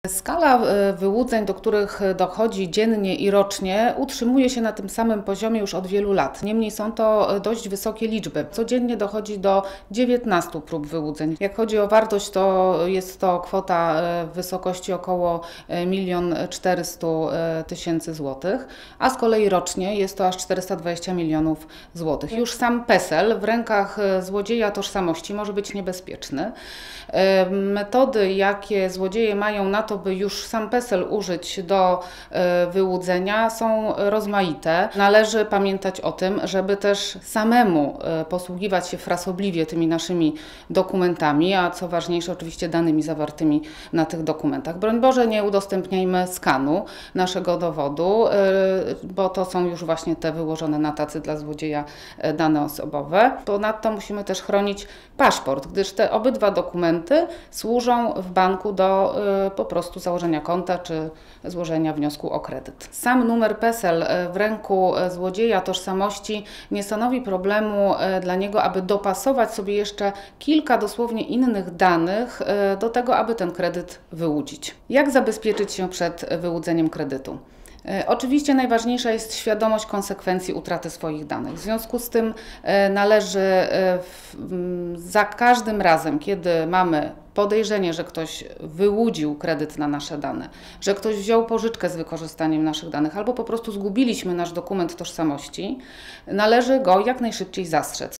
Skala wyłudzeń, do których dochodzi dziennie i rocznie, utrzymuje się na tym samym poziomie już od wielu lat. Niemniej są to dość wysokie liczby. Codziennie dochodzi do 19 prób wyłudzeń. Jak chodzi o wartość, to jest to kwota w wysokości około 1 400 000 złotych, a z kolei rocznie jest to aż 420 milionów złotych. Już sam PESEL w rękach złodzieja tożsamości może być niebezpieczny. Metody, jakie złodzieje mają na to, by już sam PESEL użyć do wyłudzenia, są rozmaite. Należy pamiętać o tym, żeby też samemu posługiwać się frasobliwie tymi naszymi dokumentami, a co ważniejsze oczywiście danymi zawartymi na tych dokumentach. Broń Boże, nie udostępniajmy skanu naszego dowodu, bo to są już właśnie te wyłożone na tacy dla złodzieja dane osobowe. Ponadto musimy też chronić paszport, gdyż te obydwa dokumenty służą w banku do po prostu założenia konta czy złożenia wniosku o kredyt. Sam numer PESEL w ręku złodzieja tożsamości nie stanowi problemu dla niego, aby dopasować sobie jeszcze kilka dosłownie innych danych do tego, aby ten kredyt wyłudzić. Jak zabezpieczyć się przed wyłudzeniem kredytu? Oczywiście najważniejsza jest świadomość konsekwencji utraty swoich danych. W związku z tym należy za każdym razem, kiedy mamy podejrzenie, że ktoś wyłudził kredyt na nasze dane, że ktoś wziął pożyczkę z wykorzystaniem naszych danych albo po prostu zgubiliśmy nasz dokument tożsamości, należy go jak najszybciej zastrzec.